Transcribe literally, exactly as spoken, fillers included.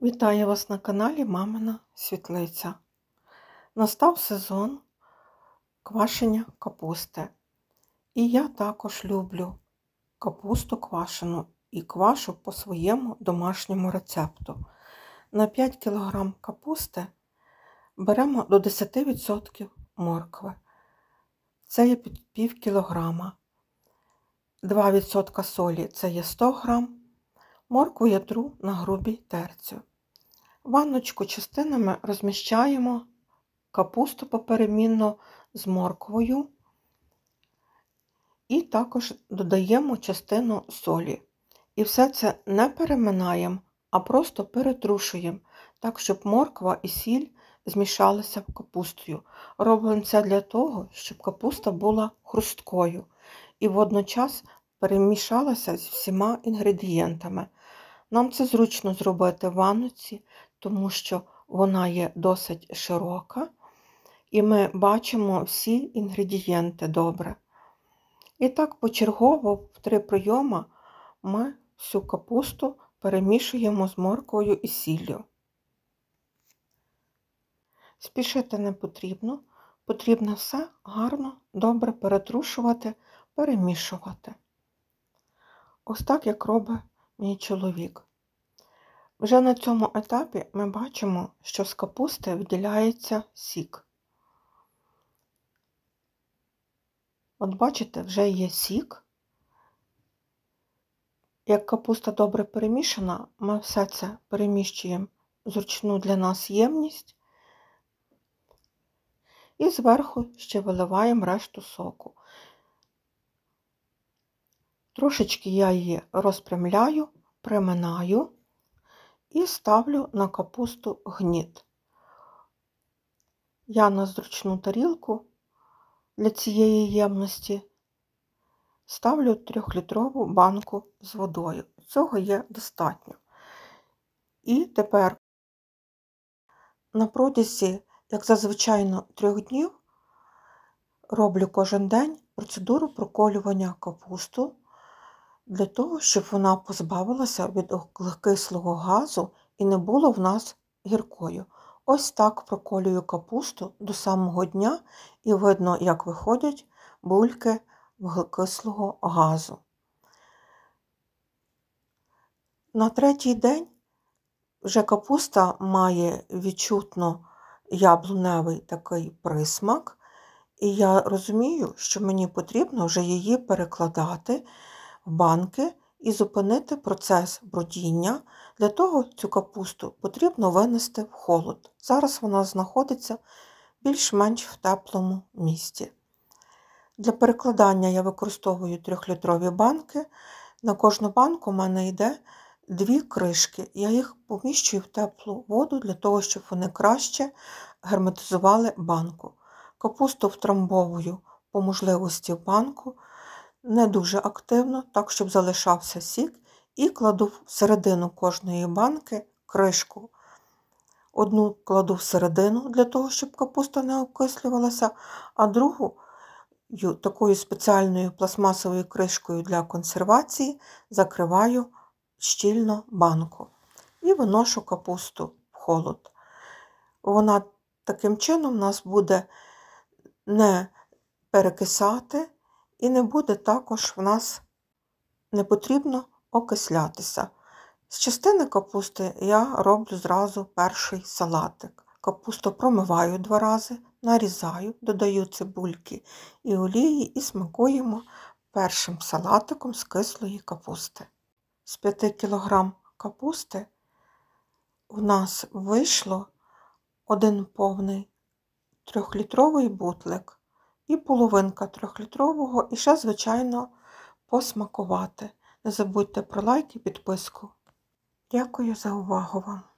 Вітаю вас на каналі Мамина Світлиця. Настав сезон квашення капусти. І я також люблю капусту квашену і квашу по своєму домашньому рецепту. На п'ять кілограмів капусти беремо до десяти відсотків моркви. Це є пів кілограма. два відсотки солі – це є сто грам. Моркву я тру на грубій терці. Ванночку частинами розміщаємо капусту поперемінно з морквою і також додаємо частину солі. І все це не переминаємо, а просто перетрушуємо, так, щоб морква і сіль змішалися в капустою. Робимо це для того, щоб капуста була хрусткою і водночас перемішалася з всіма інгредієнтами. Нам це зручно зробити в ванноці, тому що вона є досить широка, і ми бачимо всі інгредієнти добре. І так почергово в три прийоми ми всю капусту перемішуємо з морквою і сіллю. Спішити не потрібно, потрібно все гарно, добре перетрушувати, перемішувати. Ось так, як робить мій чоловік. Вже на цьому етапі ми бачимо, що з капусти виділяється сік. От бачите, вже є сік. Як капуста добре перемішана, ми все це переміщуємо в зручну для нас ємність і зверху ще виливаємо решту соку. Трошечки я її розпрямляю, приминаю і ставлю на капусту гніт. Я на зручну тарілку для цієї ємності ставлю трьохлітрову банку з водою. Цього є достатньо. І тепер на протязі, як зазвичай, трьох днів роблю кожен день процедуру проколювання капусту, для того, щоб вона позбавилася від окислого газу і не було в нас гіркою. Ось так проколюю капусту до самого дня і видно, як виходять бульки вуглекислого газу. На третій день вже капуста має відчутно яблуневий такий присмак, і я розумію, що мені потрібно вже її перекладати в банки і зупинити процес бродіння. Для того цю капусту потрібно винести в холод. Зараз вона знаходиться більш-менш в теплому місці. Для перекладання я використовую трьохлітрові банки. На кожну банку в мене йде дві кришки. Я їх поміщую в теплу воду для того, щоб вони краще герметизували банку. Капусту втрамбовую по можливості в банку, не дуже активно, так, щоб залишався сік, і кладу всередину кожної банки кришку. Одну кладу всередину, для того, щоб капуста не окислювалася, а другу такою спеціальною пластмасовою кришкою для консервації закриваю щільно банку і виношу капусту в холод. Вона таким чином у нас буде не перекисати, і не буде також в нас, не потрібно окислятися. З частини капусти я роблю зразу перший салатик. Капусту промиваю два рази, нарізаю, додаю цибульки і олії і смакуємо першим салатиком з кислої капусти. З п'яти кілограмів капусти у нас вийшло один повний трьохлітровий бутлик і половинка трьохлітрового, і ще, звичайно, посмакувати. Не забудьте про лайк і підписку. Дякую за увагу вам.